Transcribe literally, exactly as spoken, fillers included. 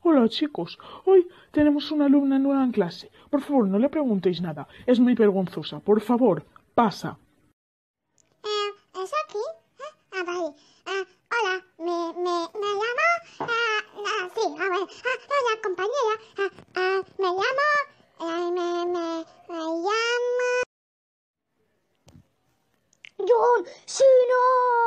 Hola chicos, hoy tenemos una alumna nueva en clase. Por favor, no le preguntéis nada, es muy vergonzosa. Por favor, pasa. Eh, ¿Es aquí? ¿Eh? Ah, vale. Ah, hola, me, me, me llamo... Ah, ah, sí, a ver. Ah, hola, compañera. Ah, ah, me llamo... eh, me, me, me llamo... John Cena.